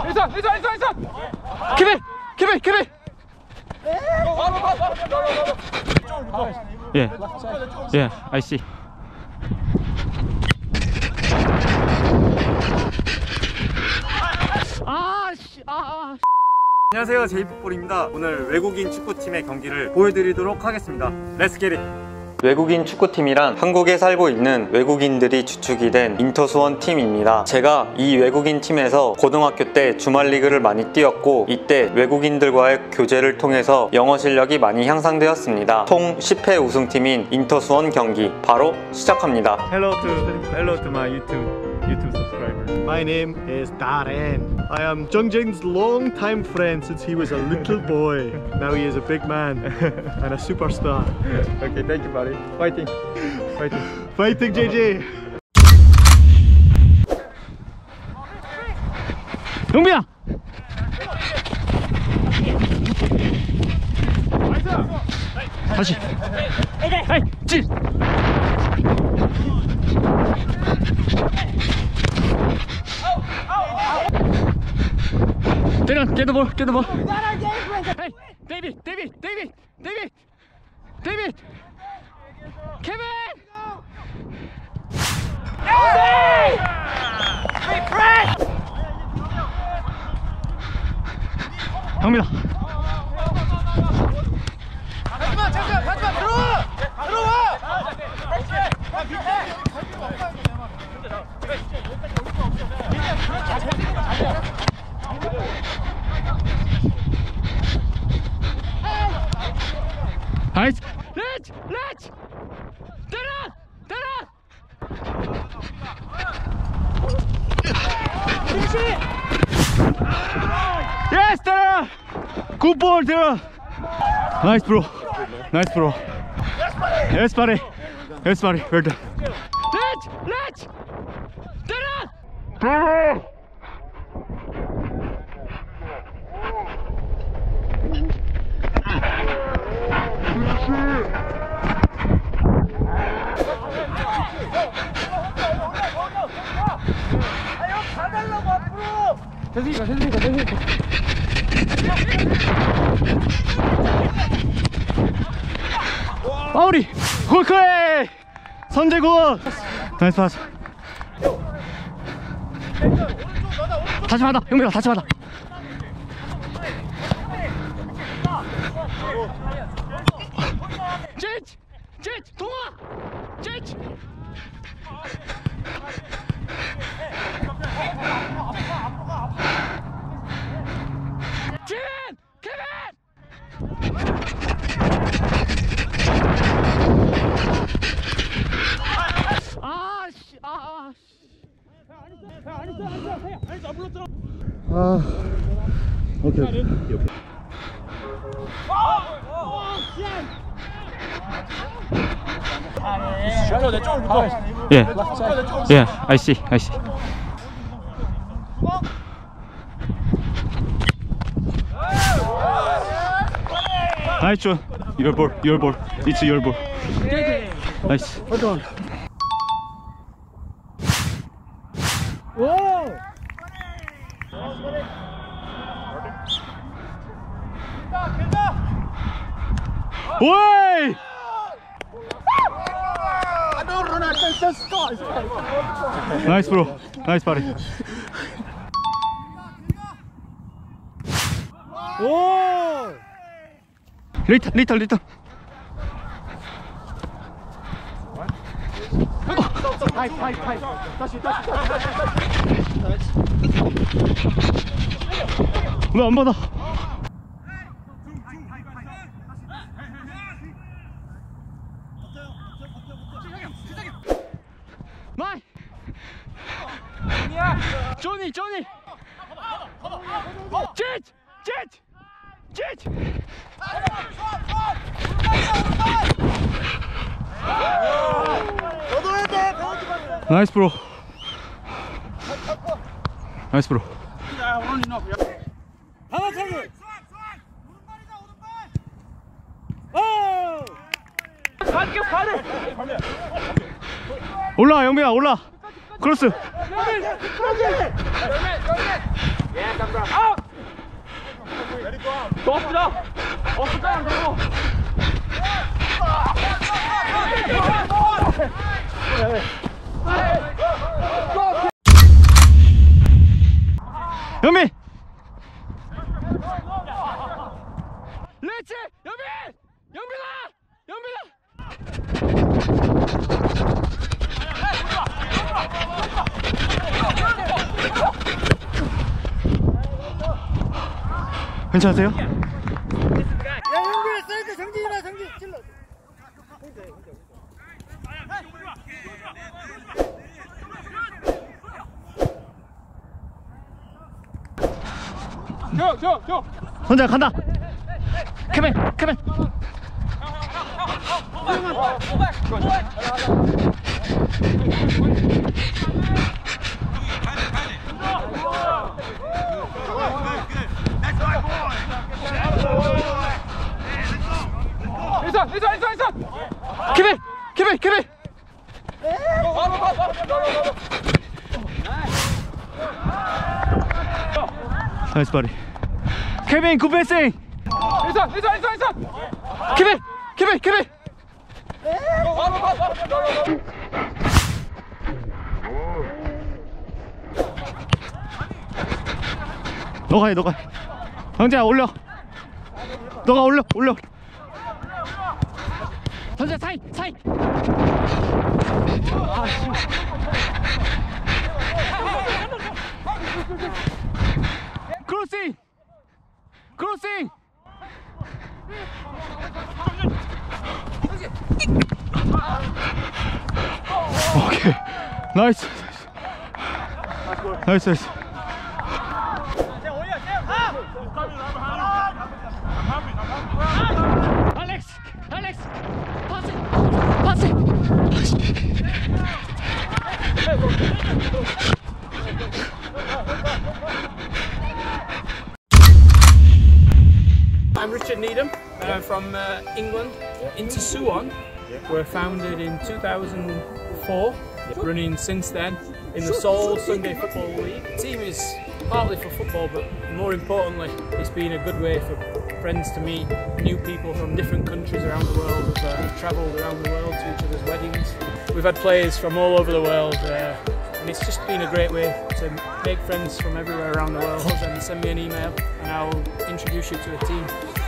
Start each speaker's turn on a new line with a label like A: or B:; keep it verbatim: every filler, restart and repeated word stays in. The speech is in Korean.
A: 일선 일선 일선 일선 keep it keep it keep it yeah yeah I see 아씨 아
B: 안녕하세요, 제이풋볼입니다. 오늘 외국인 축구팀의 경기를 보여드리도록 하겠습니다. Let's get it! 외국인 축구팀이란 한국에 살고 있는 외국인들이 주축이 된 인터수원 팀입니다. 제가 이 외국인 팀에서 고등학교 때 주말 리그를 많이 뛰었고 이때 외국인들과의 교제를 통해서 영어 실력이 많이 향상되었습니다. 통 십 회 우승팀인 인터수원 경기 바로 시작합니다.
C: Hello to hello to my YouTube YouTube subscriber.
D: My name is Darren. I am Jungjing's long-time friend since he was a little boy. Now he is a big man and a superstar.
C: Okay, thank you, buddy. Fighting, fighting,
D: Fighting J J.
A: 용빈아 다시 에이 찌 때려 get the ball get the ball hey David David David David David Kevin 형민아
E: 잠깐만 잠깐만 가지마 들어와 들어와
A: 나이스 렛츠 렛츠 때려 때려 예스 때려 굿볼 때려 나이스 브로 나이스 브로 예스 바리 예스 바리 웰던 렛츠 렛츠 때려 때려 됐으니까 됐으니까 됐으니까 마무리 굿클레이 선제굿 나이스 파스 다시 받아 형민아 다시 받아 젠치 젠치 동아 젠치 케빈! 케빈! 아씨 아
D: 아, 오케이. 오케이.
A: 예, 예, I see, I see. Nice John, your ball, your ball, it's your ball. Nice.
D: Hold on.
A: 오이! 나이스 브로, 나이스 바리.
D: 오!
A: 리턴, 리턴, 리턴.
D: 파이, 파이, 파이. 다시, 다시, 다시.
A: 왜 안 받아? 마이! 조니, 조니! 짓! 짓! 짓!
E: 너도 해야 돼
A: 나이스 브로. 나이스 브로.
E: 하나차기
A: 올라 영빈아 올라 크로스.
E: Yeah, come on.
A: 없다. 없다 안 되고. 연민. 레츠 연민. 연민아. 연민아. 괜찮으세요?
E: 야 형들 사이드 정진이나 정진 찔러.
A: 저저저
D: 혼자 간다.
A: 카멘 카멘. 인선 인선 인선 인선. 카멘 카멘 카멘.
D: 나이스 바리. 케빈 굿 패싱.
A: 인선 인선 인선 인선. 카멘 카멘 카멘.
D: 너가 해 너가 해. 형제야 올려. 너가 올려 올려.
A: 던져 사이 사이. 크로싱 크로싱.
D: 오케이. 나이스. 나이스 나이스.
A: 알렉스 알렉스 파스 파스.
F: I'm Richard Needham, and I'm from uh, England. Inter Suwon were founded in two thousand four, running since then in the Seoul Sunday Football League. The team is partly for football, but more importantly, it's been a good way for friends to meet new people from different countries around the world. We've uh, travelled around the world to each other's weddings. We've had players from all over the world, uh, and it's just been a great way to make friends from everywhere around the world. And send me an email, and I'll introduce you to a team.